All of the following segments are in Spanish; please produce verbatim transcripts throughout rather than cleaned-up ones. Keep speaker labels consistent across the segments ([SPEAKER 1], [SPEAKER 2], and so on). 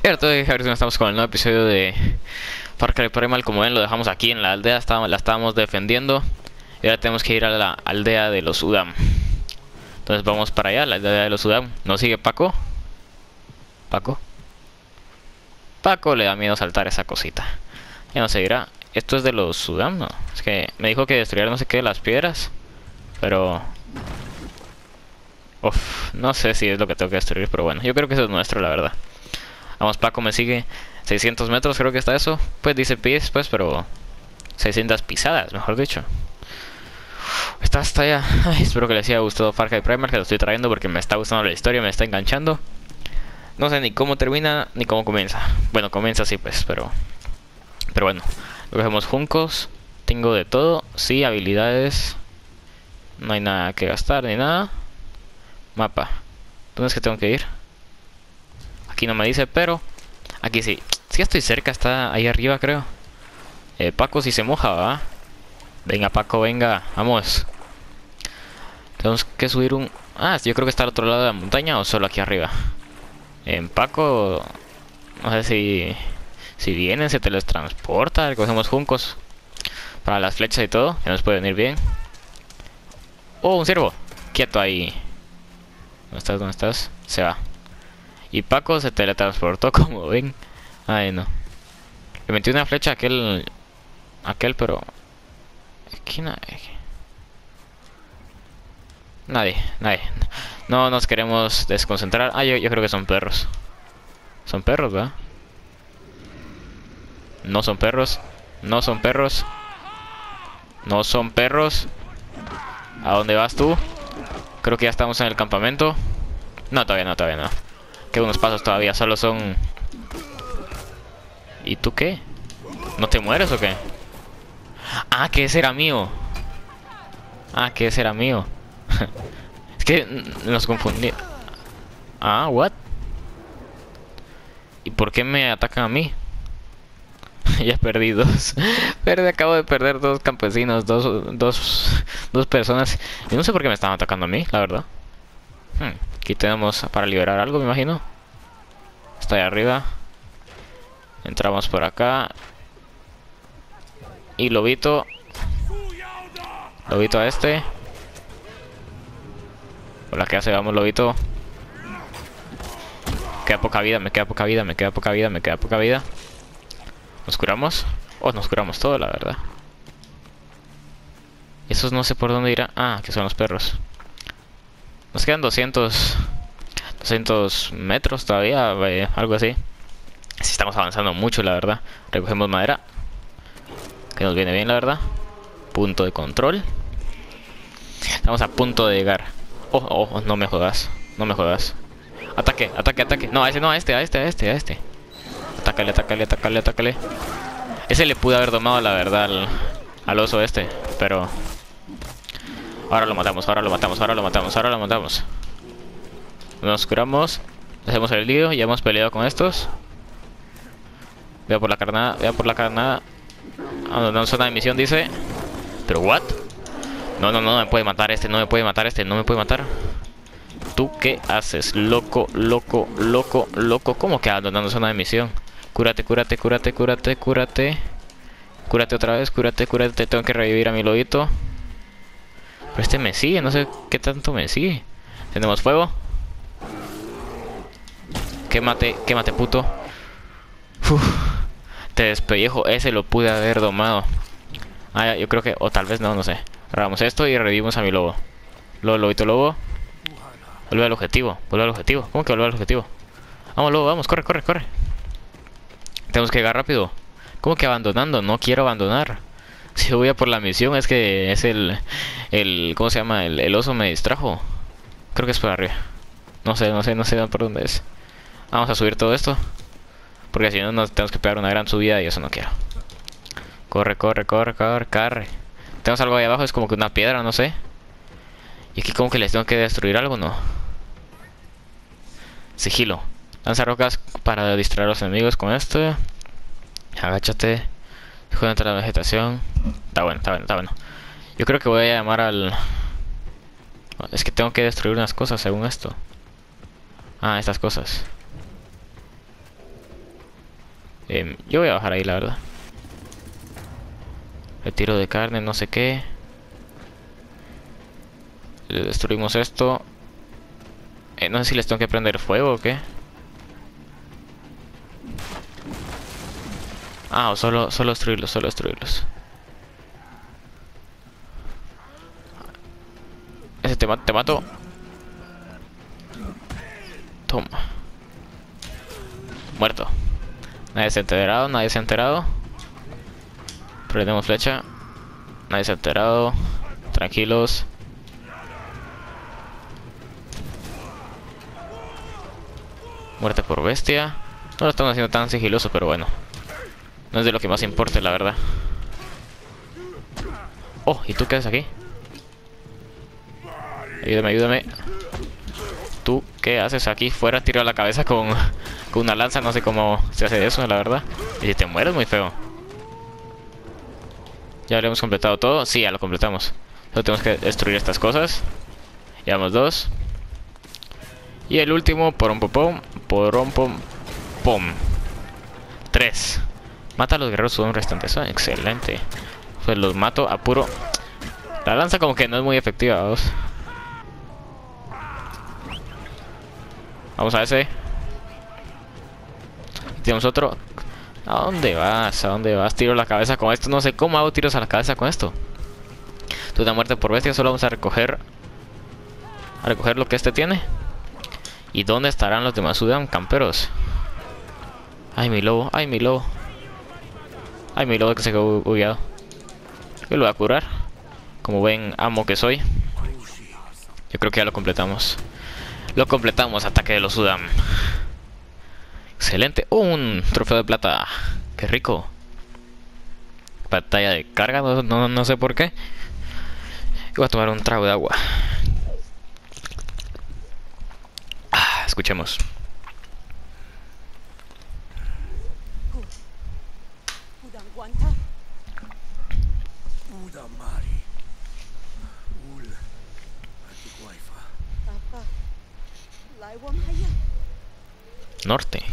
[SPEAKER 1] Y ahora todavía estamos con el nuevo episodio de Far Cry Primal. Como ven, lo dejamos aquí en la aldea, estábamos, la estábamos defendiendo. Y ahora tenemos que ir a la aldea de los Udam. Entonces vamos para allá, la aldea de los Udam. ¿Nos sigue Paco? Paco. Paco le da miedo saltar esa cosita. Ya no se dirá. Esto es de los Udam, ¿no? Es que me dijo que destruir no sé qué de las piedras. Pero... Uf, no sé si es lo que tengo que destruir, pero bueno, yo creo que eso es nuestro, la verdad. Vamos, Paco me sigue. seiscientos metros creo que está eso. Pues dice pies, pues, pero... seiscientas pisadas, mejor dicho. Está hasta allá. Ay, espero que les haya gustado Far Cry Primal, que lo estoy trayendo porque me está gustando la historia, me está enganchando. No sé ni cómo termina, ni cómo comienza. Bueno, comienza así pues, pero... Pero bueno, cogemos juncos. Tengo de todo. Sí, habilidades. No hay nada que gastar, ni nada. Mapa. ¿Dónde es que tengo que ir? Aquí no me dice, pero... Aquí sí. Sí, estoy cerca, está ahí arriba, creo. Eh, Paco si se moja, ¿va? Venga, Paco, venga. Vamos. Tenemos que subir un... Ah, yo creo que está al otro lado de la montaña o solo aquí arriba. En Paco... No sé si... Si vienen, se teletransporta. Recogemos juncos para las flechas y todo, que nos puede venir bien. Oh, un ciervo. Quieto ahí. ¿Dónde estás? ¿Dónde estás? Se va. Y Paco se teletransportó, como ven. Ay, no. Le metí una flecha a aquel... Aquel, pero... Aquí nadie. Nadie, nadie. No nos queremos desconcentrar. Ah, yo, yo creo que son perros. Son perros, ¿verdad? No son perros. No son perros. No son perros. ¿A dónde vas tú? Creo que ya estamos en el campamento. No, todavía no, todavía no. Quedan unos pasos todavía, solo son... ¿Y tú qué? ¿No te mueres o qué? Ah, que ese era mío. Ah, que ese era mío. Es que nos confundí. Ah, what? ¿Y por qué me atacan a mí? Ya perdí dos. Perdí, acabo de perder dos campesinos, dos, dos, dos personas. Y no sé por qué me estaban atacando a mí, la verdad. Hmm. Aquí tenemos para liberar algo, me imagino. Está ahí arriba. Entramos por acá. Y lobito. Lobito a este. Hola, ¿qué hace? Vamos, lobito. Queda poca vida, me queda poca vida, me queda poca vida, me queda poca vida. ¿Nos curamos? Oh, nos curamos todo, la verdad. Esos no sé por dónde irán. Ah, que son los perros. Nos quedan doscientos... doscientos metros todavía, eh, algo así. Sí, estamos avanzando mucho, la verdad. Recogemos madera, que nos viene bien, la verdad. Punto de control. Estamos a punto de llegar. Oh, oh, oh, no me jodas. No me jodas. Ataque, ataque, ataque. No, a ese no, a este, a este, a este, a este. Atácale, atácale, atácale, atácale. Ese le pude haber domado, la verdad, al, al oso este. Pero... Ahora lo matamos, ahora lo matamos, ahora lo matamos, ahora lo matamos. Nos curamos. Hacemos el lío, ya hemos peleado con estos. Vea por la carnada, vea por la carnada. Ah, no, zona de misión dice. ¿Pero what? No, no, no, no me puede matar este, no me puede matar este, no me puede matar. ¿Tú qué haces? Loco, loco, loco, loco. ¿Cómo que abandonando zona de misión? Cúrate, cúrate, cúrate, cúrate, cúrate. Cúrate otra vez, cúrate, cúrate. Tengo que revivir a mi lobito. Pero este me sigue, no sé qué tanto me sigue. Tenemos fuego. Quémate, quémate, puto. Uf, te despellejo. Ese lo pude haber domado. Ah, yo creo que... O tal vez no, no sé. Hagamos esto y revivimos a mi lobo. Lobo, lobito, lobo. Vuelve al objetivo, vuelve al objetivo. ¿Cómo que vuelve al objetivo? Vamos, lobo, vamos, corre, corre, corre. Tenemos que llegar rápido. ¿Cómo que abandonando? No quiero abandonar. Si voy a por la misión es que es el... el ¿cómo se llama? El, el oso me distrajo. Creo que es por arriba. No sé, no sé, no sé por dónde es. Vamos a subir todo esto. Porque si no nos tenemos que pegar una gran subida y eso no quiero. Corre, corre, corre, corre, corre. Tenemos algo ahí abajo, es como que una piedra, no sé. Y aquí como que les tengo que destruir algo, ¿no? Sigilo. Lanza rocas para distraer a los enemigos con esto. Agáchate. Juega entre la vegetación. Está bueno, está bueno, está bueno. Yo creo que voy a llamar al... Es que tengo que destruir unas cosas según esto. Ah, estas cosas. Eh, yo voy a bajar ahí, la verdad. Retiro de carne, no sé qué. Le destruimos esto. Eh, no sé si les tengo que prender fuego o qué. Ah, o solo, solo destruirlos, solo destruirlos. Ese te, ma te mato. Toma. Muerto. Nadie se ha enterado, nadie se ha enterado. Prendemos flecha. Nadie se ha enterado. Tranquilos. Muerte por bestia. No lo estamos haciendo tan sigiloso, pero bueno. No es de lo que más importa, la verdad. Oh, ¿y tú qué haces aquí? Ayúdame, ayúdame. ¿Tú qué haces aquí fuera? Tiro a la cabeza con, con una lanza. No sé cómo se hace eso, la verdad. Y si te mueres, muy feo. ¿Ya lo hemos completado todo? Sí, ya lo completamos. Solo tenemos que destruir estas cosas. Llevamos dos. Y el último, porom pom pom, porom pom pom. Tres. Mata a los guerreros sudan restantes. Ah, excelente. Pues los mato a puro. La lanza como que no es muy efectiva, vamos. Vamos a ese. Tenemos otro. ¿A dónde vas? ¿A dónde vas? Tiro la cabeza con esto. No sé cómo hago tiros a la cabeza con esto. Tú de muerte por bestia. Solo vamos a recoger. A recoger lo que este tiene. ¿Y dónde estarán los demás Sudan camperos? Ay, mi lobo. Ay, mi lobo. Ay, mi lobo que se quedó bugueado. Yo lo voy a curar. Como buen amo que soy. Yo creo que ya lo completamos. Lo completamos. Ataque de los Sudan. Excelente. Oh, un trofeo de plata. Qué rico. Pantalla de carga. No, no, no sé por qué. Voy a tomar un trago de agua. Ah, escuchemos. Norte.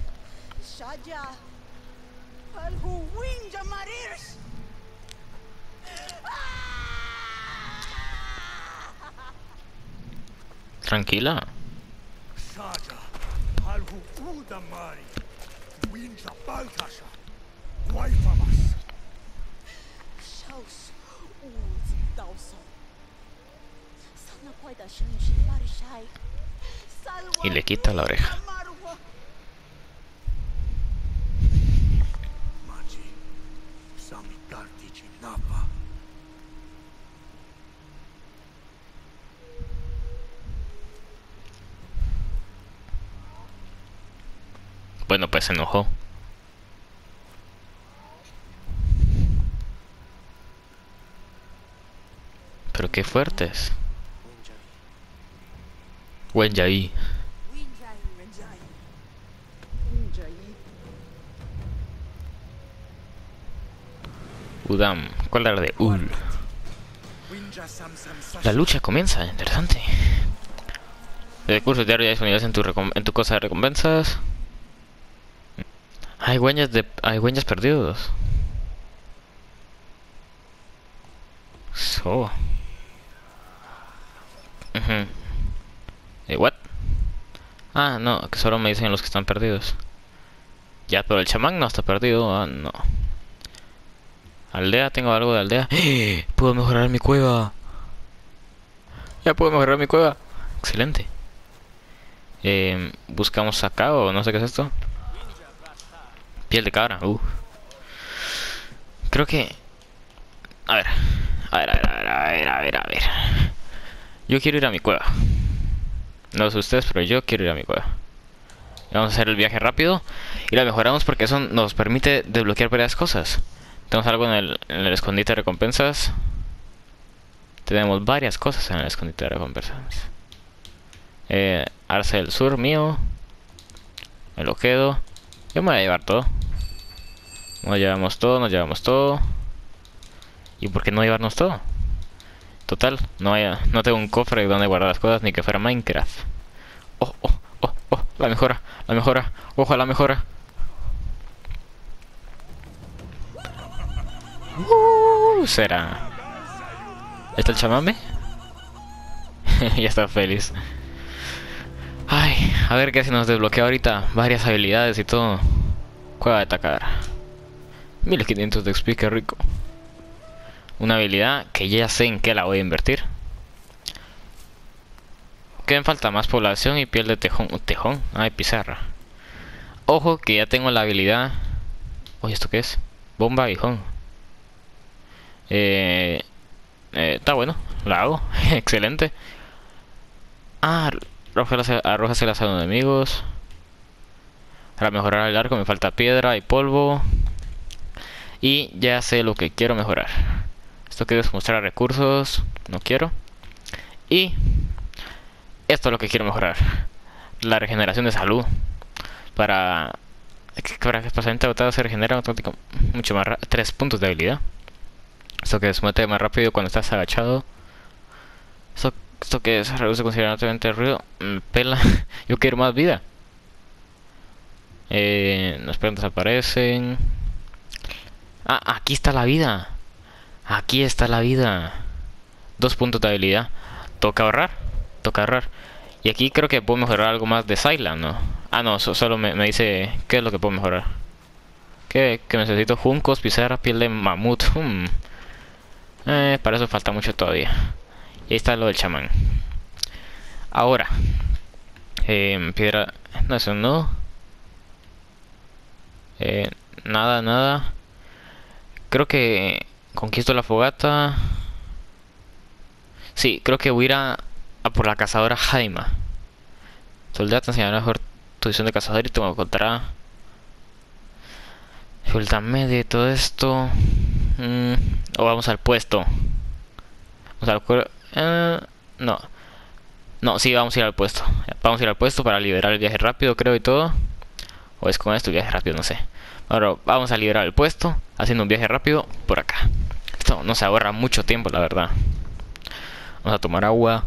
[SPEAKER 1] Tranquila. Y le quita la oreja. Bueno, pues se enojó. Pero qué fuertes. Wenjai. Udam. ¿Cuál era la de Ul? La lucha comienza, interesante. Recursos diarios ya disponibles en tu, en tu cosa de recompensas. Hay huellas de. Hay huellas perdidos. So. Uh-huh. ¿Eh, what? Ah, no, que solo me dicen los que están perdidos. Ya, pero el chamán no está perdido. Ah, no. Aldea, tengo algo de aldea. ¡Eh! Puedo mejorar mi cueva. Ya puedo mejorar mi cueva. Excelente. Eh, buscamos acá o no sé qué es esto. Piel de cabra. Uh. Creo que. A ver. A ver, a ver, a ver, a ver, a ver, a ver. Yo quiero ir a mi cueva. No sé ustedes, pero yo quiero ir a mi cueva. Vamos a hacer el viaje rápido. Y la mejoramos porque eso nos permite desbloquear varias cosas. Tenemos algo en el, en el escondite de recompensas. Tenemos varias cosas en el escondite de recompensas. Eh, Arce del Sur mío. Me lo quedo. Yo me voy a llevar todo. Nos llevamos todo, nos llevamos todo. ¿Y por qué no llevarnos todo? Total, no, hay, no tengo un cofre donde guardar las cosas ni que fuera Minecraft. Oh, oh, oh, oh, la mejora, la mejora. Ojo a la mejora. Uh, será. ¿Está el chamame? Ya está feliz. Ay, a ver qué se nos desbloquea ahorita. Varias habilidades y todo. Cueva de atacar. mil quinientos de X P, qué rico. Una habilidad que ya sé en qué la voy a invertir. ¿Qué me falta? Más población y piel de tejón. ¿Tejón? Ay, pizarra. Ojo que ya tengo la habilidad. Oye, ¿esto qué es? Bomba aguijón. Eh, eh, está bueno, la hago. Excelente. Ah, arroja las a los enemigos. Para mejorar el arco me falta piedra y polvo. Y ya sé lo que quiero mejorar. Esto que es mostrar recursos. No quiero. Y esto es lo que quiero mejorar. La regeneración de salud. Para... Para que el paciente agotado se regenera automáticamente mucho más rápido. tres puntos de habilidad. Esto que es mete más rápido cuando estás agachado. Esto, esto que es reduce considerablemente el ruido. Me pela. Yo quiero más vida. Eh, las plantas aparecen. Ah, aquí está la vida. Aquí está la vida. Dos puntos de habilidad. Toca ahorrar. Toca ahorrar. Y aquí creo que puedo mejorar algo más de Sylan, ¿no? Ah, no, so, solo me, me dice qué es lo que puedo mejorar. Que, que necesito juncos, pizarra, piel de mamut. Hmm. Eh, para eso falta mucho todavía. Y ahí está lo del chamán. Ahora. Eh, piedra... No, eso no. Eh, nada, nada. Creo que conquisto la fogata. Sí, creo que voy a ir a, a por la cazadora Jaima. Soldado te enseñará mejor tu visión de cazador y te encontrará. Dificultad media y todo esto. Mm, o vamos al puesto. Vamos al eh, no. No, sí, vamos a ir al puesto. Vamos a ir al puesto para liberar el viaje rápido, creo, y todo. O es con esto el viaje rápido, no sé. Ahora vamos a liberar el puesto haciendo un viaje rápido por acá. Esto no se ahorra mucho tiempo, la verdad. Vamos a tomar agua.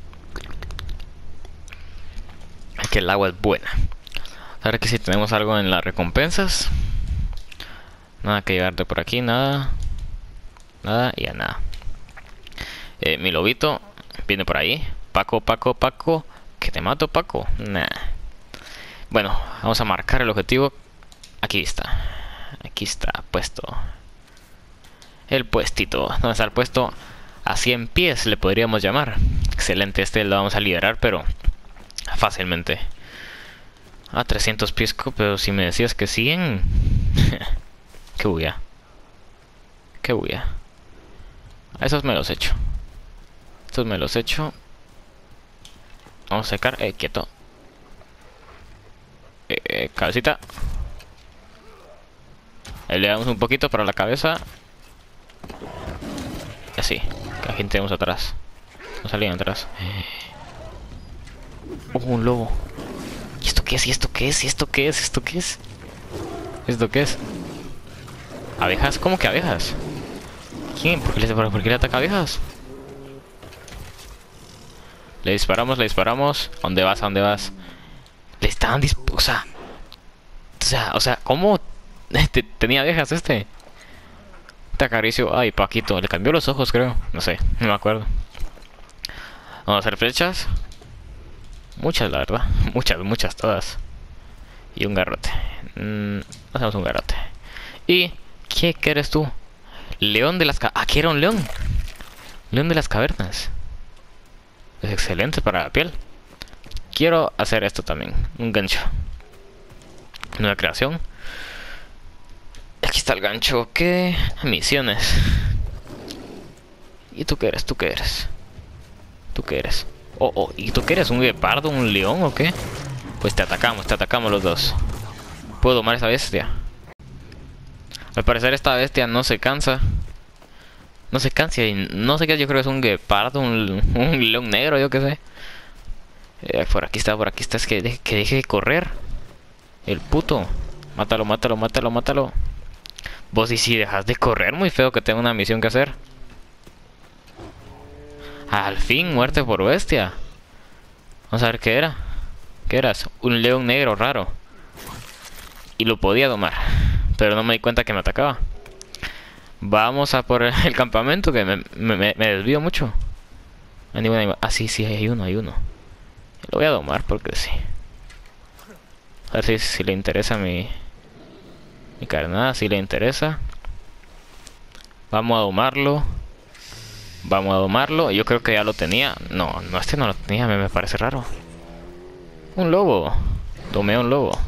[SPEAKER 1] Que el agua es buena. A ver que si tenemos algo en las recompensas. Nada que llevarte por aquí, nada. Nada y a nada. Eh, mi lobito viene por ahí. Paco, Paco, Paco. Que te mato, Paco. Nah. Bueno, vamos a marcar el objetivo. Aquí está. Aquí está puesto. El puestito. ¿Dónde está el puesto? A cien pies le podríamos llamar. Excelente, este lo vamos a liberar, pero fácilmente. A trescientos pies, pero si me decías que cien. Qué bulla. Qué bulla. A esos me los echo. Estos me los echo. Vamos a secar. Eh, quieto. Eh, eh, cabecita. Ahí le damos un poquito para la cabeza. Y así. Que aquí tenemos atrás. No salían atrás. Oh, un lobo. ¿Y esto qué es? ¿Y esto qué es? ¿Y esto qué es? ¿Esto qué es? ¿Esto qué es? ¿Abejas? ¿Cómo que abejas? ¿Quién? ¿Por qué le, por qué le ataca abejas? Le disparamos, le disparamos. ¿A dónde vas? ¿A dónde vas? Le estaban disp... O sea... O sea, o sea, ¿cómo? Tenía abejas este. Te acaricio. Ay, Paquito. Le cambió los ojos, creo. No sé, no me acuerdo. Vamos a hacer flechas. Muchas, la verdad. Muchas, muchas, todas. Y un garrote. Mm, hacemos un garrote. ¿Y qué, qué eres tú? León de las cavernas. Aquí era un león. León de las cavernas. Es excelente para la piel. Quiero hacer esto también. Un gancho. Nueva creación. Aquí está el gancho. ¿Qué? Misiones. ¿Y tú qué eres? ¿Tú qué eres? ¿Tú qué eres? Oh, oh, ¿y tú qué eres? ¿Un guepardo? ¿Un león o qué? Pues te atacamos, te atacamos los dos. ¿Puedo domar esa bestia? Al parecer esta bestia no se cansa. No se cansa y no sé qué, yo creo que es un guepardo, un, un león negro, yo qué sé. Eh, por aquí está, por aquí está, es que, deje, que deje de correr. El puto. Mátalo, mátalo, mátalo, mátalo. Vos y si dejas de correr, muy feo que tengo una misión que hacer. Al fin, muerte por bestia. Vamos a ver qué era. ¿Qué eras? Un león negro raro. Y lo podía domar, pero no me di cuenta que me atacaba. Vamos a por el campamento, que me, me, me me desvío mucho. Animal, animal. Ah, sí, sí, hay uno, hay uno. Lo voy a domar porque sí. A ver si, si le interesa mi... Mi carnada, si le interesa. Vamos a domarlo. Vamos a domarlo. Yo creo que ya lo tenía. No, no, este no lo tenía, me, me parece raro. Un lobo. Domé a un lobo.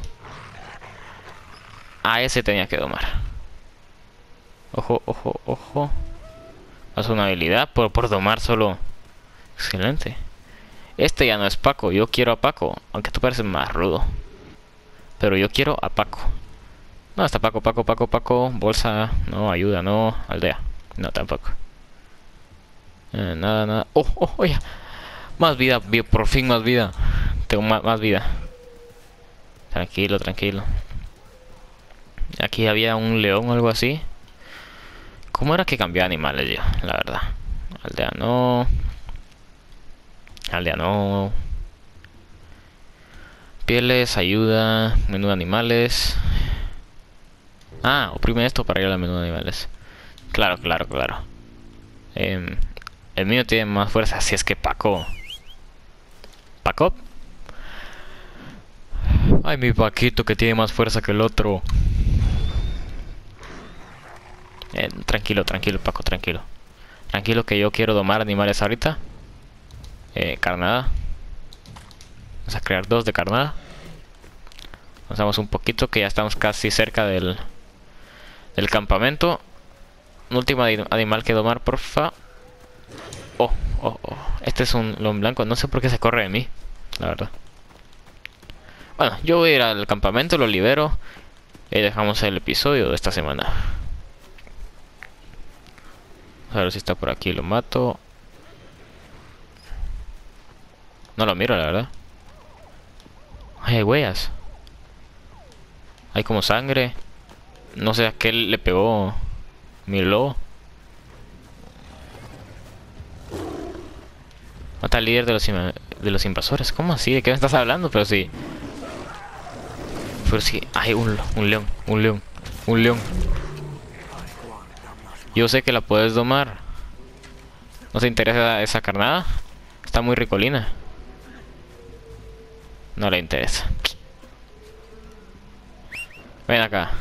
[SPEAKER 1] A ese tenía que domar. Ojo, ojo, ojo. Haz una habilidad por, por domar solo. Excelente. Este ya no es Paco. Yo quiero a Paco. Aunque tú pareces más rudo. Pero yo quiero a Paco. No, está Paco, Paco, Paco, Paco. Bolsa. No, ayuda, no. Aldea. No, tampoco. Eh, nada, nada. Oh, oh, oye. Más vida, por fin más vida. Tengo más, más vida. Tranquilo, tranquilo. Aquí había un león o algo así. ¿Cómo era que cambiaba animales yo? La verdad. Aldea no. Aldea no. Pieles, ayuda. Menú de animales. Ah, oprime esto para ir al menú de animales. Claro, claro, claro. Eh, el mío tiene más fuerza. Así es que Paco. ¿Paco? Ay, mi Paquito que tiene más fuerza que el otro. Eh, tranquilo, tranquilo, Paco, tranquilo. Tranquilo que yo quiero domar animales ahorita. Eh, carnada. Vamos a crear dos de carnada. Avanzamos un poquito que ya estamos casi cerca del, del campamento. Un último animal que domar, porfa. Oh, oh, oh. Este es un león blanco. No sé por qué se corre de mí, la verdad. Bueno, yo voy a ir al campamento, lo libero. Y dejamos el episodio de esta semana. A ver si está por aquí, lo mato. No lo miro, la verdad. Ay, hay huellas. Hay como sangre. No sé a qué le pegó mi lobo. Mata al líder de los, de los invasores. ¿Cómo así? ¿De qué me estás hablando? Pero sí. Pero sí. Hay un, un león. Un león. Un león. Yo sé que la puedes domar. ¿No te interesa esa carnada? Está muy ricolina. No le interesa. Ven acá.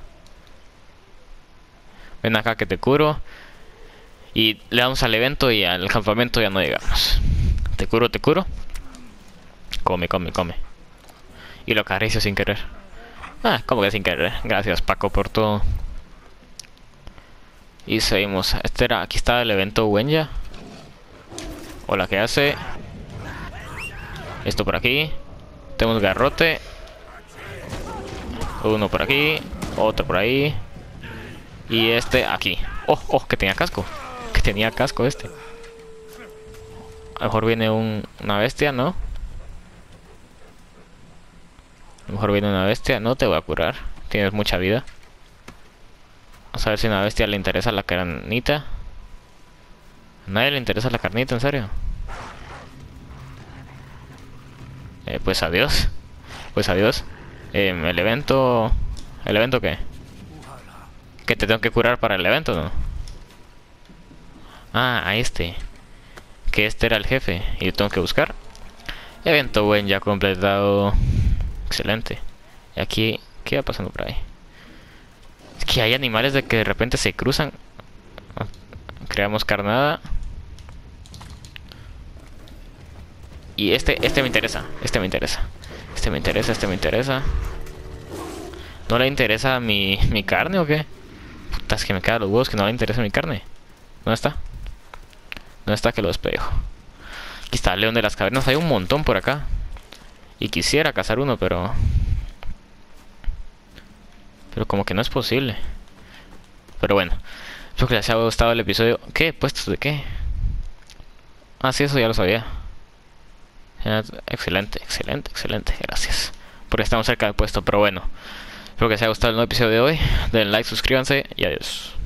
[SPEAKER 1] Ven acá que te curo. Y le damos al evento y al campamento ya no llegamos. Te curo, te curo. Come, come, come. Y lo acaricio sin querer. Ah, como que sin querer. Gracias, Paco, por todo. Y seguimos. Este era, aquí está el evento Wenya. O la que hace. Esto por aquí. Tenemos garrote. Uno por aquí. Otro por ahí. Y este aquí. Oh, oh, que tenía casco. Que tenía casco este. A lo mejor viene un, una bestia, ¿no? A lo mejor viene una bestia. No te voy a curar. Tienes mucha vida. Vamos a ver si a una bestia le interesa la carnita. A nadie le interesa la carnita, en serio. Eh, pues adiós. Pues adiós. Eh, el evento... ¿El evento qué? ¿Que te tengo que curar para el evento, no? Ah, a este. Que este era el jefe. Y yo tengo que buscar. Evento buen ya completado. Excelente. Y aquí... ¿Qué va pasando por ahí? Es que hay animales de que de repente se cruzan. Creamos carnada. Y este, este me interesa. Este me interesa. Este me interesa, este me interesa. ¿No le interesa mi, mi carne o qué? Puta, es que me quedan los huevos que no le interesa mi carne. ¿Dónde está? ¿Dónde está que lo despejo? Aquí está el león de las cavernas. Hay un montón por acá. Y quisiera cazar uno, pero... Pero como que no es posible. Pero bueno. Espero que les haya gustado el episodio. ¿Qué? ¿Puestos de qué? Ah, sí, eso ya lo sabía. Excelente, excelente, excelente. Gracias. Porque estamos cerca del puesto, pero bueno. Espero que les haya gustado el nuevo episodio de hoy. Den like, suscríbanse y adiós.